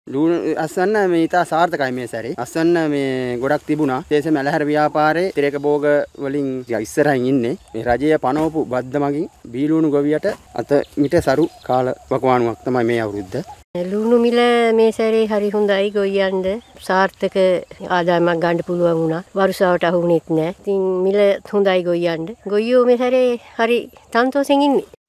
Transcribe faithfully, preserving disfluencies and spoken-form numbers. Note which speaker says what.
Speaker 1: ලුණු අස්වැන්න මේ ඉතා සාර්ථකයි මේ සැරේ. අස්වැන්න මේ ගොඩක් තිබුණා. විශේෂයෙන්ම මැලහැර ව්‍යාපාරයේ තිරේක භෝග වලින් ඉස්සරහින් ඉන්නේ. මේ රජය පනවපු බද්ද මගින් බීලුණු ගොවියට අත මිට සරු කාල වකවානුවක් තමයි මේ අවුරුද්ද.
Speaker 2: ලුණු මිල මේ සැරේ හරි හොඳයි ගොයියන්ද සාර්ථක ආදායමක් ගන්න පුළුවන් වුණා. වරුසාවට අහු වුණෙත් නෑ. ඉතින් මිල හොඳයි ගොයියන්ද. ගොයියෝ මේ සැරේ හරි සන්තෝෂෙන් ඉන්නේ.